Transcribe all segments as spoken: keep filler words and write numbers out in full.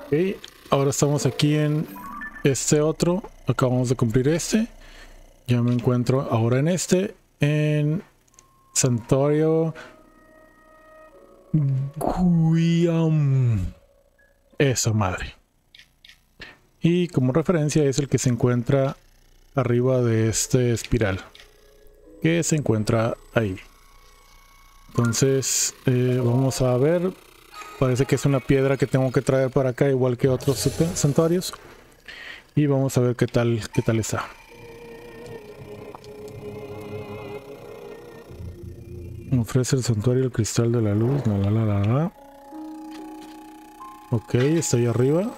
Ok, ahora estamos aquí en este otro. Acabamos de cumplir este. Ya me encuentro ahora en este. En Santuario Guiam. Eso, madre. Y como referencia es el que se encuentra arriba de este espiral. Que se encuentra ahí. Entonces, eh, vamos a ver. Parece que es una piedra que tengo que traer para acá, igual que otros santuarios. Y vamos a ver qué tal, qué tal está. Ofrece el santuario el cristal de la luz. La, la, la, la, la. Ok, está ahí arriba.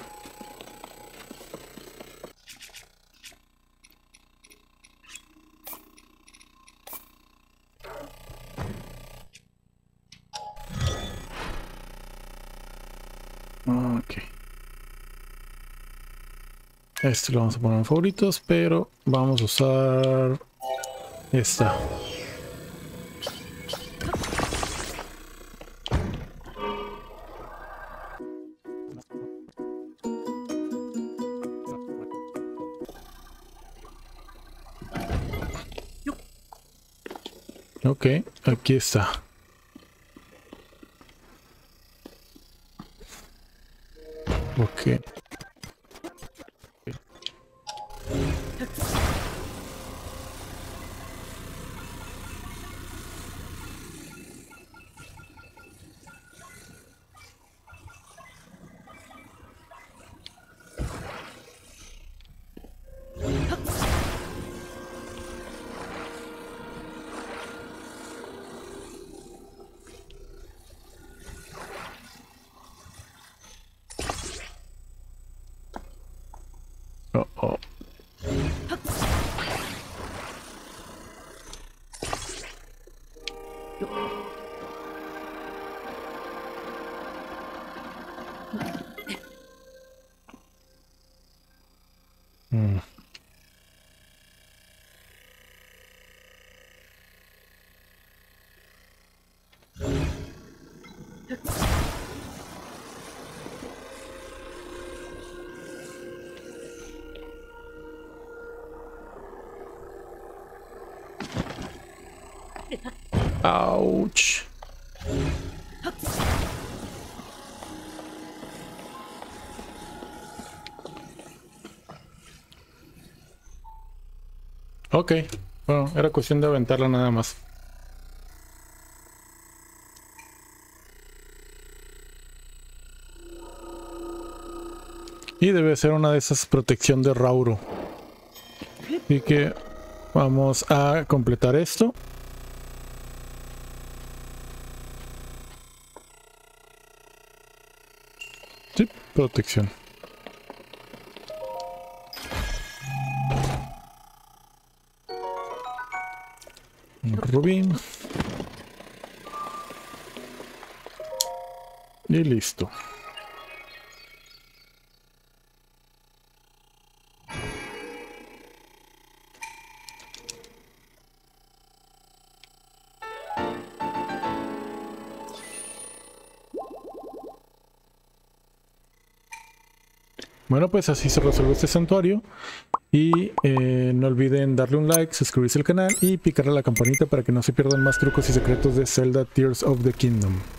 Ok. Este lo vamos a poner en favoritos, pero vamos a usar esta. Ok, aquí está. Ok. Oh, oh. Mm. Ouch. Ok, bueno, era cuestión de aventarla nada más. Y debe ser una de esas protección de Rauro. Así que vamos a completar esto. Sí, protección. Rubí. Y listo. Bueno, pues así se resuelve este santuario. Y eh, no olviden darle un like, suscribirse al canal y picarle a la campanita para que no se pierdan más trucos y secretos de Zelda Tears of the Kingdom.